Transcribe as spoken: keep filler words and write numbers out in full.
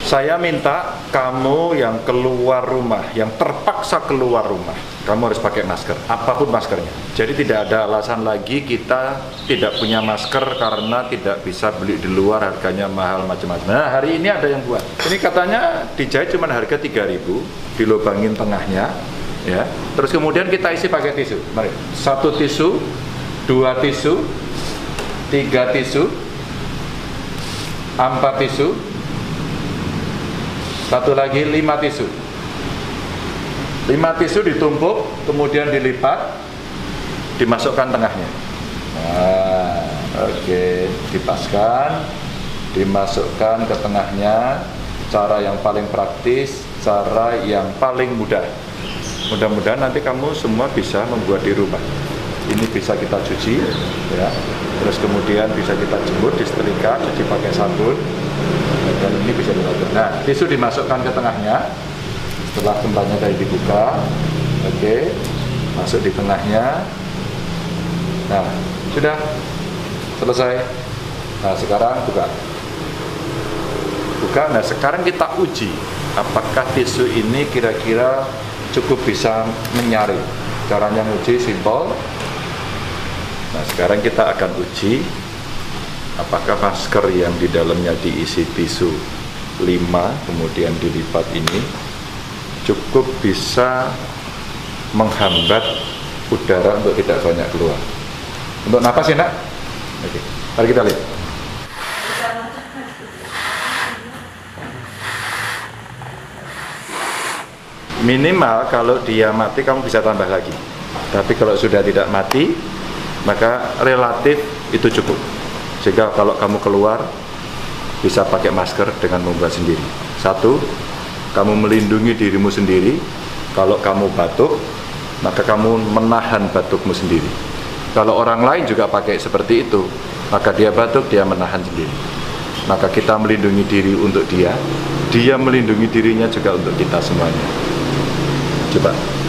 Saya minta kamu yang keluar rumah, yang terpaksa keluar rumah, kamu harus pakai masker, apapun maskernya. Jadi tidak ada alasan lagi kita tidak punya masker karena tidak bisa beli di luar, harganya mahal macam-macam. Nah, hari ini ada yang buat. Ini katanya dijahit cuma harga tiga ribu, dilobangin tengahnya, ya. Terus kemudian kita isi pakai tisu. Mari, satu tisu, dua tisu, tiga tisu, empat tisu. Satu lagi, lima tisu. Lima tisu ditumpuk, kemudian dilipat, dimasukkan tengahnya. Nah, oke, okay. Dipaskan, dimasukkan ke tengahnya. Cara yang paling praktis, cara yang paling mudah. Mudah-mudahan nanti kamu semua bisa membuat di rumah. Ini bisa kita cuci, ya. Terus kemudian bisa kita jemur, disetrika, cuci pakai sabun. Dan ini bisa dilakukan. Nah, tisu dimasukkan ke tengahnya. Setelah kembangnya tadi dibuka, oke, okay, masuk di tengahnya. Nah, sudah selesai. Nah, sekarang buka. Buka. Nah, sekarang kita uji apakah tisu ini kira-kira cukup bisa menyaring. Caranya uji simpel. Nah, sekarang kita akan uji apakah masker yang di dalamnya diisi tisu lima kemudian dilipat ini cukup bisa menghambat udara untuk tidak banyak keluar. Untuk napas ya, Nak? Oke, mari kita lihat. Minimal kalau dia mati kamu bisa tambah lagi. Tapi kalau sudah tidak mati, maka relatif itu cukup. Sehingga kalau kamu keluar bisa pakai masker dengan membuat sendiri. Satu, kamu melindungi dirimu sendiri. Kalau kamu batuk, maka kamu menahan batukmu sendiri. Kalau orang lain juga pakai seperti itu, maka dia batuk, dia menahan sendiri. Maka kita melindungi diri untuk dia, dia melindungi dirinya juga untuk kita semuanya. Coba.